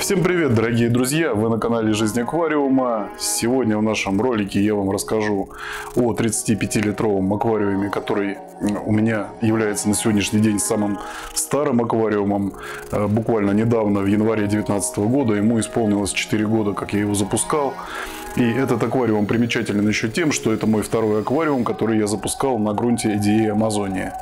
Всем привет, дорогие друзья! Вы на канале Жизнь Аквариума. Сегодня в нашем ролике я вам расскажу о 35-литровом аквариуме, который у меня является на сегодняшний день самым старым аквариумом. Буквально недавно, в январе 2019 года, ему исполнилось 4 года, как я его запускал. И этот аквариум примечателен еще тем, что это мой второй аквариум, который я запускал на грунте EDA Amazonia.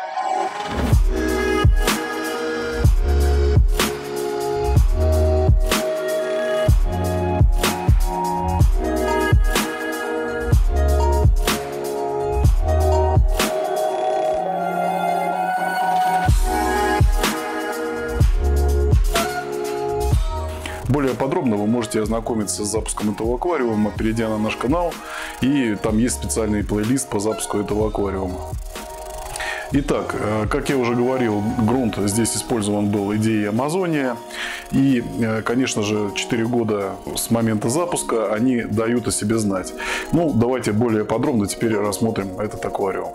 Более подробно вы можете ознакомиться с запуском этого аквариума, перейдя на наш канал, и там есть специальный плейлист по запуску этого аквариума. Итак, как я уже говорил, грунт здесь использован был EDA Amazonia. И, конечно же, 4 года с момента запуска они дают о себе знать. Ну, давайте более подробно теперь рассмотрим этот аквариум.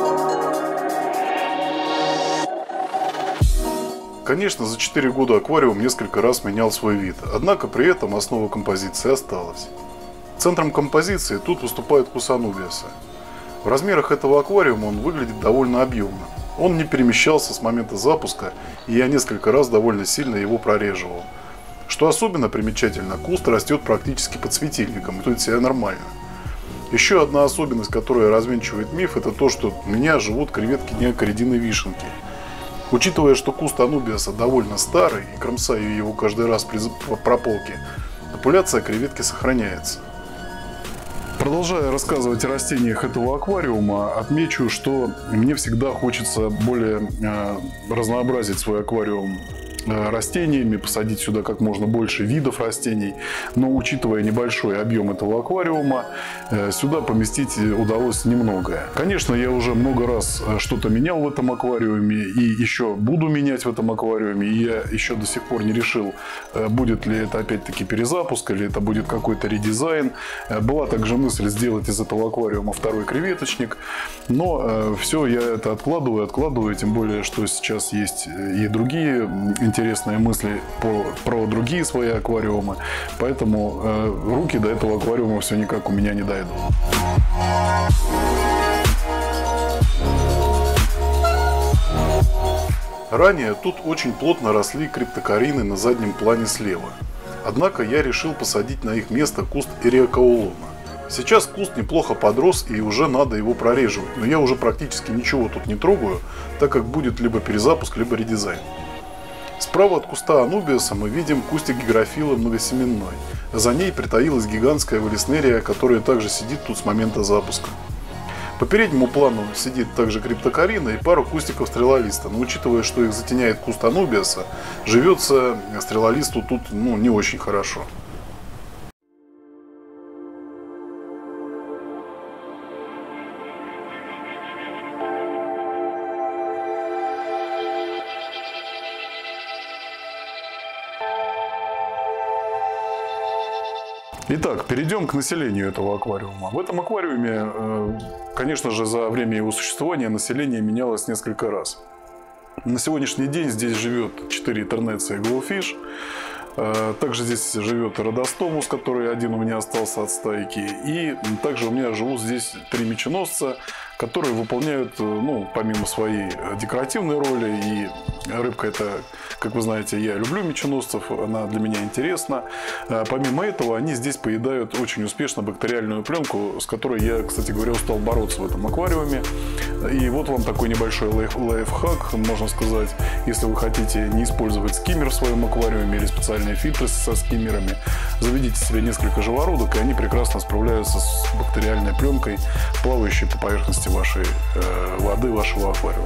Конечно, за 4 года аквариум несколько раз менял свой вид, однако при этом основа композиции осталась. Центром композиции тут выступает куст анубиаса. В размерах этого аквариума он выглядит довольно объемно. Он не перемещался с момента запуска, и я несколько раз довольно сильно его прореживал. Что особенно примечательно, куст растет практически под светильником, и тут себя нормально. Еще одна особенность, которая развенчивает миф, это то, что у меня живут креветки неокоридиной вишенки. Учитывая, что куст анубиаса довольно старый и кромсаю его каждый раз при прополке, популяция креветки сохраняется. Продолжая рассказывать о растениях этого аквариума, отмечу, что мне всегда хочется более разнообразить свой аквариум растениями, посадить сюда как можно больше видов растений, но учитывая небольшой объем этого аквариума, сюда поместить удалось немногое. Конечно, я уже много раз что-то менял в этом аквариуме и еще буду менять в этом аквариуме, и я еще до сих пор не решил, будет ли это опять-таки перезапуск или это будет какой-то редизайн. Была также мысль сделать из этого аквариума второй креветочник, но все я это откладываю, тем более, что сейчас есть и другие интересные мысли про другие свои аквариумы, поэтому руки до этого аквариума все никак у меня не дойдут. Ранее тут очень плотно росли криптокарины на заднем плане слева, однако я решил посадить на их место куст эриокаулона. Сейчас куст неплохо подрос и уже надо его прореживать, но я уже практически ничего тут не трогаю, так как будет либо перезапуск, либо редизайн. Справа от куста анубиаса мы видим кустик гигрофилы многосеменной. За ней притаилась гигантская валиснерия, которая также сидит тут с момента запуска. По переднему плану сидит также криптокарина и пару кустиков стрелолиста, но учитывая, что их затеняет куст анубиаса, живется стрелолисту тут не очень хорошо. Итак, перейдем к населению этого аквариума. В этом аквариуме, конечно же, за время его существования население менялось несколько раз. На сегодняшний день здесь живет 4 тернеции Glowfish. Также здесь живет Родостомус, который один у меня остался от стайки. И также у меня живут здесь 3 меченосца, которые выполняют, помимо своей декоративной роли, и рыбка это, как вы знаете, я люблю меченосцев, она для меня интересна. Помимо этого, они здесь поедают очень успешно бактериальную пленку, с которой я, кстати говоря, устал бороться в этом аквариуме. И вот вам такой небольшой лайфхак, можно сказать, если вы хотите не использовать скиммер в своем аквариуме или специальные фильтры со скиммерами, заведите себе несколько живородок, и они прекрасно справляются с бактериальной пленкой, плавающей по поверхности вашей воды, вашего аквариума.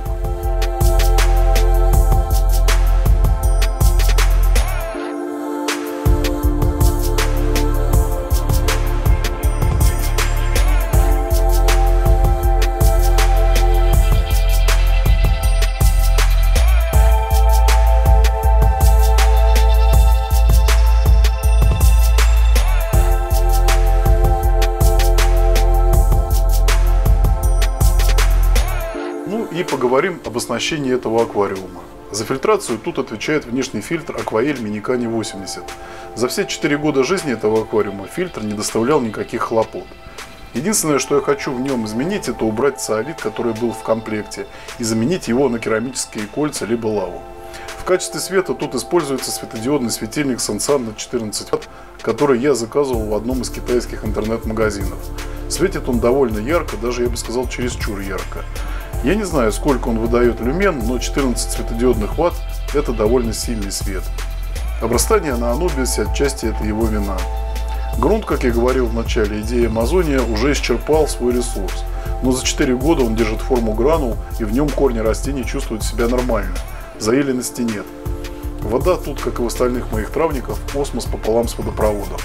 И поговорим об оснащении этого аквариума. За фильтрацию тут отвечает внешний фильтр Aquael Minicani 80. За все 4 года жизни этого аквариума фильтр не доставлял никаких хлопот. Единственное, что я хочу в нем изменить, это убрать циолит, который был в комплекте, и заменить его на керамические кольца либо лаву. В качестве света тут используется светодиодный светильник Sansan на 14 Вт, который я заказывал в одном из китайских интернет-магазинов. Светит он довольно ярко, даже я бы сказал чересчур ярко. Я не знаю, сколько он выдает люмен, но 14 светодиодных Вт – это довольно сильный свет. Обрастание на Анубисе отчасти это его вина. Грунт, как я говорил в начале, идея Амазония уже исчерпал свой ресурс, но за 4 года он держит форму гранул, и в нем корни растений чувствуют себя нормально. Заиленности нет. Вода тут, как и в остальных моих травниках, осмос пополам с водопроводом.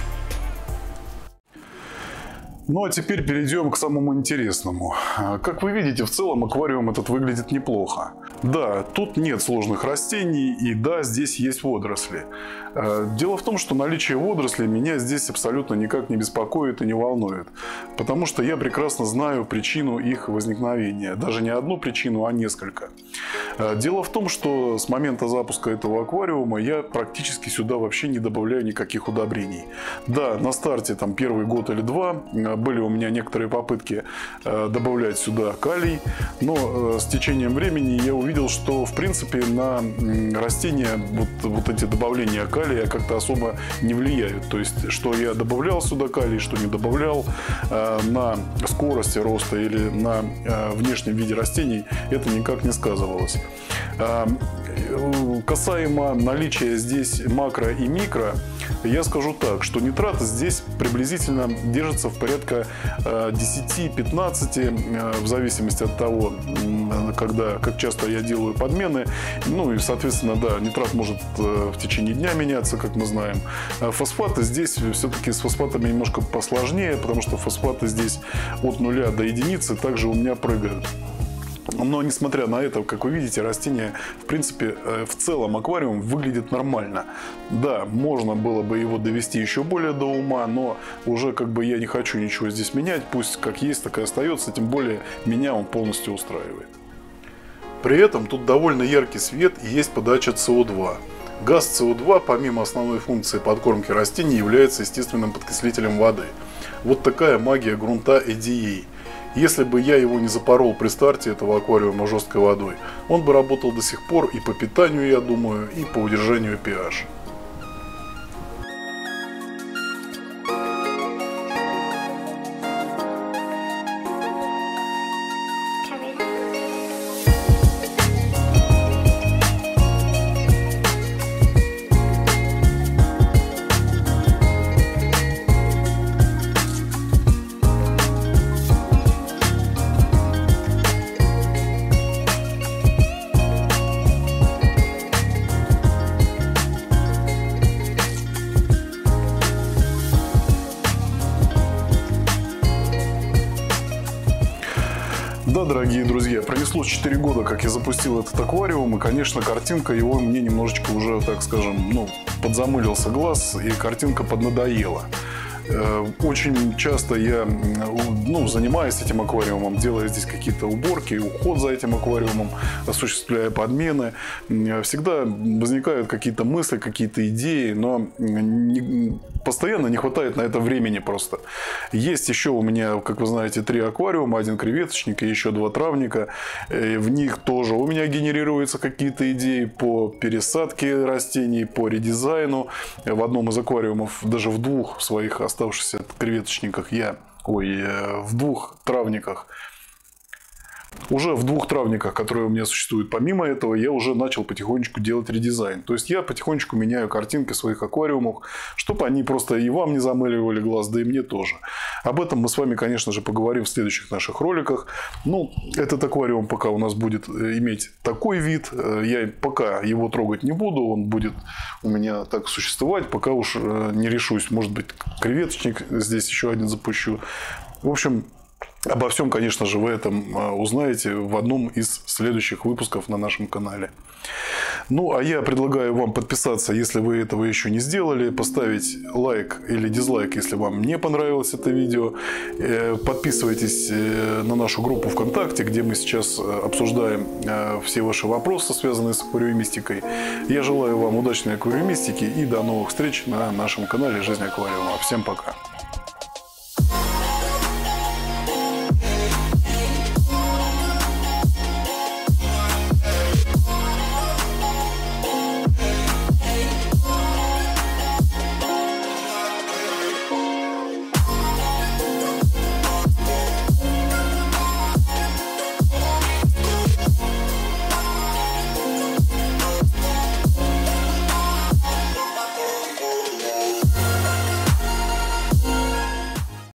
Ну а теперь перейдем к самому интересному. Как вы видите, в целом аквариум этот выглядит неплохо. Да, тут нет сложных растений, и да, здесь есть водоросли. Дело в том, что наличие водорослей меня здесь абсолютно никак не беспокоит и не волнует. Потому что я прекрасно знаю причину их возникновения. Даже не одну причину, а несколько. Дело в том, что с момента запуска этого аквариума я практически сюда вообще не добавляю никаких удобрений. Да, на старте там первый год или два были у меня некоторые попытки добавлять сюда калий, но с течением времени я увидел, что в принципе на растения вот эти добавления калия как-то особо не влияют. То есть, что я добавлял сюда калий, что не добавлял, на скорости роста или на внешнем виде растений это никак не сказывалось. Касаемо наличия здесь макро и микро, я скажу так, что нитраты здесь приблизительно держатся в порядка 10-15, в зависимости от того, как часто я делаю подмены. Ну и, соответственно, да, нитрат может в течение дня меняться, как мы знаем. Фосфаты здесь все-таки с фосфатами немножко посложнее, потому что фосфаты здесь от 0 до единицы также у меня прыгают. Но, несмотря на это, как вы видите, растение, в принципе, в целом аквариум выглядит нормально. Да, можно было бы его довести еще более до ума, но уже как бы я не хочу ничего здесь менять. Пусть как есть, так и остается, тем более меня он полностью устраивает. При этом тут довольно яркий свет и есть подача СО2. Газ СО2, помимо основной функции подкормки растений, является естественным подкислителем воды. Вот такая магия грунта ADA. Если бы я его не запорол при старте этого аквариума жесткой водой, он бы работал до сих пор и по питанию, я думаю, и по удержанию pH. Да, дорогие друзья, пронеслось 4 года, как я запустил этот аквариум, и, конечно, картинка его мне немножечко уже, так скажем, подзамылился глаз, и картинка поднадоела. Очень часто я занимаюсь этим аквариумом, делая здесь какие-то уборки, уход за этим аквариумом, осуществляя подмены. Всегда возникают какие-то мысли, какие-то идеи, но постоянно не хватает на это времени просто. Есть еще у меня, как вы знаете, 3 аквариума, 1 креветочник и еще 2 травника. В них тоже у меня генерируются какие-то идеи по пересадке растений, по редизайну. В одном из аквариумов, даже в 2 своих оставшихся креветочниках в 2 травниках. Уже в 2 травниках, которые у меня существуют, помимо этого, я уже начал потихонечку делать редизайн. То есть я потихонечку меняю картинки своих аквариумов, чтобы они просто и вам не замыливали глаз, да и мне тоже. Об этом мы с вами, конечно же, поговорим в следующих наших роликах. Этот аквариум пока у нас будет иметь такой вид. Я пока его трогать не буду, он будет у меня так существовать, пока уж не решусь. Может быть, креветочник здесь еще один запущу. В общем, Обо всем, конечно же, вы этом узнаете в одном из следующих выпусков на нашем канале. Ну, а я предлагаю вам подписаться, если вы этого еще не сделали, поставить лайк или дизлайк, если вам не понравилось это видео. Подписывайтесь на нашу группу ВКонтакте, где мы сейчас обсуждаем все ваши вопросы, связанные с аквариумистикой. Я желаю вам удачной аквариумистики и до новых встреч на нашем канале «Жизнь аквариума». Всем пока!